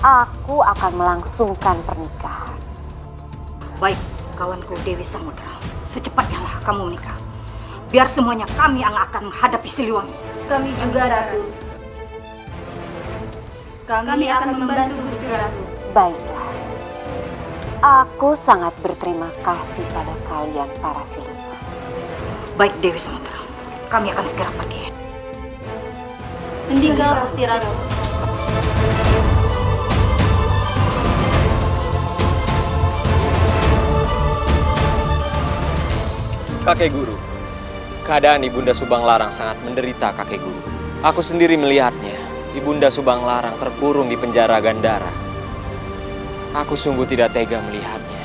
aku akan melangsungkan pernikahan. Baik, kawanku Dewi Samudra. Secepatnya lah kamu menikah. Biar semuanya kami yang akan menghadapi Siliwangi. Kami juga, Ratu. Kami akan membantu Gusti Ratu. Baiklah. Aku sangat berterima kasih pada kalian para siluman. Baik Dewi Samudra, kami akan segera pergi. Sendika Gusti Ratu. Kakek Guru, keadaan Ibunda Subanglarang sangat menderita, Kakek Guru. Aku sendiri melihatnya. Ibunda Subanglarang terkurung di penjara Gandara. Aku sungguh tidak tega melihatnya.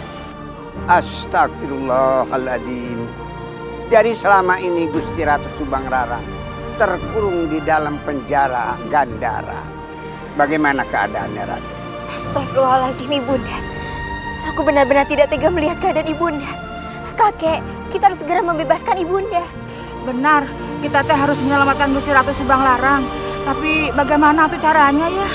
Astagfirullahaladzim. Jadi selama ini Gusti Ratu Subanglarang terkurung di dalam penjara Gandara. Bagaimana keadaannya, Ratu? Astagfirullahaladzim, Ibunda. Aku benar-benar tidak tega melihat keadaan Ibunda. Kakek, kita harus segera membebaskan Ibunda. Benar, kita teh harus menyelamatkan Gusti Ratu Subanglarang. Tapi bagaimana tuh caranya ya?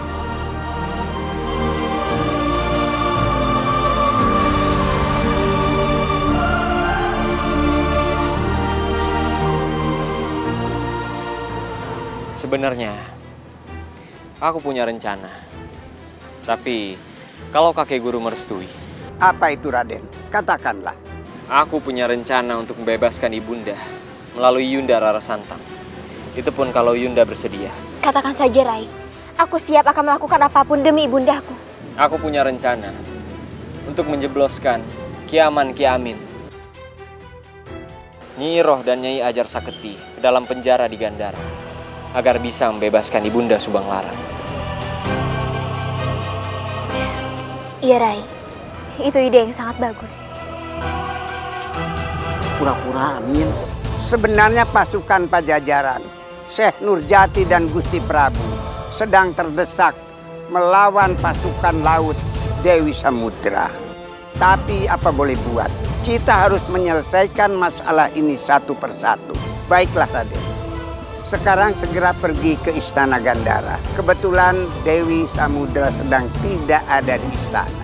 Sebenarnya, aku punya rencana. Tapi, kalau kakek guru merestui. Apa itu, Raden? Katakanlah. Aku punya rencana untuk membebaskan Ibunda melalui Yunda Rara Santang. Itu pun kalau Yunda bersedia. Katakan saja, Rai. Aku siap akan melakukan apapun demi Ibundaku. Aku punya rencana untuk menjebloskan Kiaman Kiamin, Nyi Iroh dan Nyai Ajar Saketi ke dalam penjara di Gandara agar bisa membebaskan Ibunda Subanglarang. Iya, Rai. Itu ide yang sangat bagus. Pura-pura, Amin. Sebenarnya pasukan Pajajaran, Syekh Nurjati dan Gusti Prabu sedang terdesak melawan pasukan laut Dewi Samudra. Tapi apa boleh buat, kita harus menyelesaikan masalah ini satu persatu. Baiklah, Raden. Sekarang segera pergi ke Istana Gandara. Kebetulan Dewi Samudra sedang tidak ada di istana,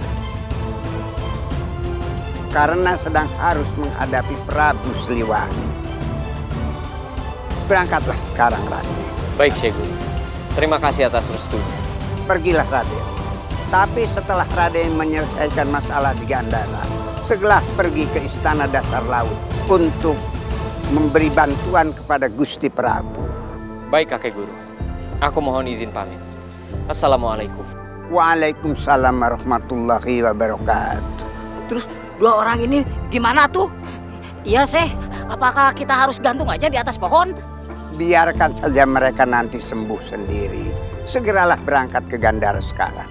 karena sedang harus menghadapi Prabu Siliwangi. Berangkatlah sekarang, Raden. Baik, Syekh Guru. Terima kasih atas restunya. Pergilah, Raden. Tapi setelah Raden menyelesaikan masalah di Gandara, segera pergi ke Istana Dasar Laut untuk memberi bantuan kepada Gusti Prabu. Baik, kakek guru. Aku mohon izin pamit. Assalamualaikum. Waalaikumsalam warahmatullahi wabarakatuh. Terus dua orang ini gimana tuh? Iya, Syekh. Apakah kita harus gantung aja di atas pohon? Biarkan saja mereka nanti sembuh sendiri. Segeralah berangkat ke Gandara sekarang.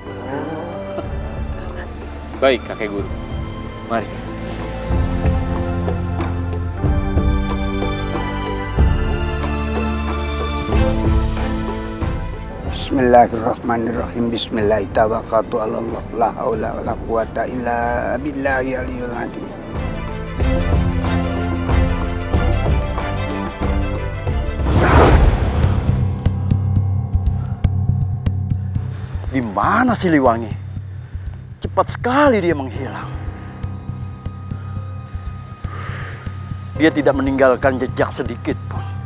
Baik, kakek guru. Mari. Bismillahirrahmanirrahim. Bismillahirrahmanirrahim. La haula wala quwata illa billahi aliyul azim. Di mana Siliwangi? Cepat sekali dia menghilang. Dia tidak meninggalkan jejak sedikit pun.